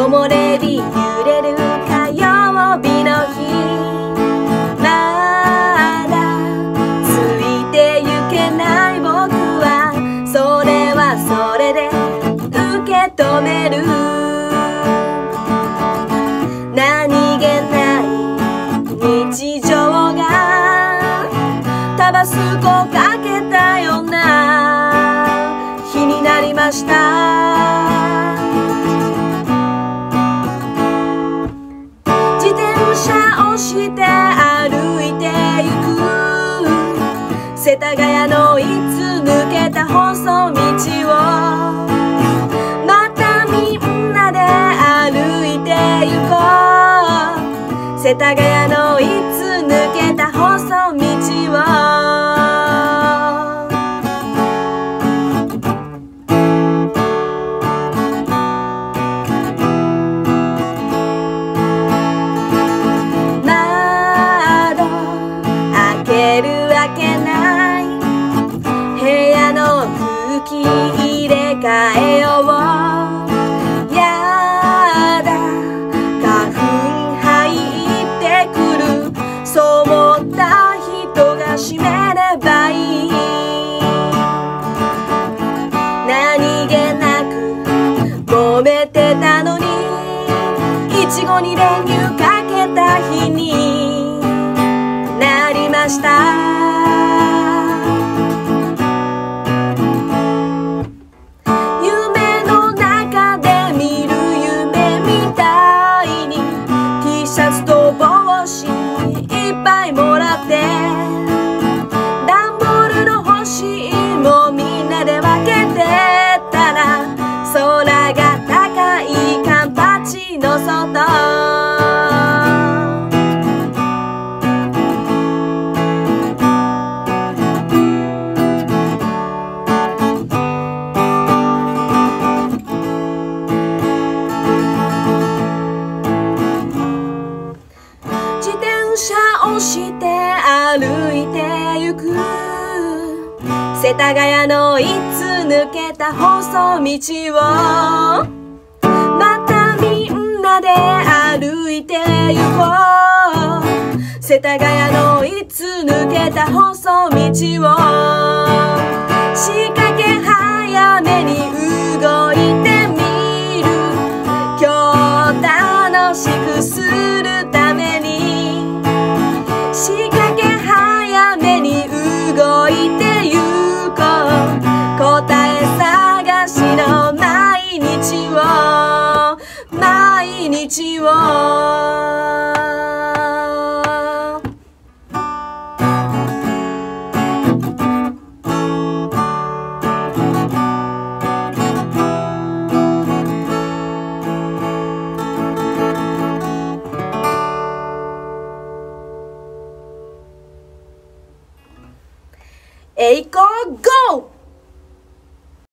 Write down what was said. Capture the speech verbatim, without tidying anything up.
木漏れ日揺れる火曜日の日、まだついてゆけない僕はそれはそれで受け止める。何気ない日常がタバスコかけたような日になりました。自転車をして歩いてゆく世田谷のいつ抜けた細道をまたみんなで歩いてゆこう。世田谷のいつ抜けた細道を入れ替えよう。やだ花粉入ってくる。そう思った人が閉めればいい。何気なく揉めてたのにいちごに練乳かけた日になりました。いっぱいもらってダンボールの欲しいもみんなで分けてたら空が高い缶バッジの外、押して歩いてゆく世田谷のいつ抜けた細道をまたみんなで歩いてゆこう。世田谷のいつ抜けた細道を仕掛け早めに動いてみる。今日楽しくするために仕掛け早めに動いてゆこう。答え探しの毎日を毎日をえいこうゴー。